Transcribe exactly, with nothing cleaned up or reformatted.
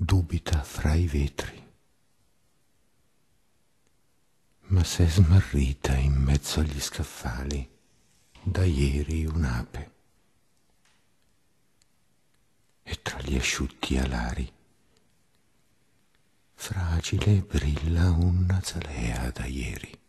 dubita fra i vetri, ma s'è smarrita in mezzo agli scaffali da ieri un'ape, e tra gli asciutti alari fragile brilla un'azalea da ieri.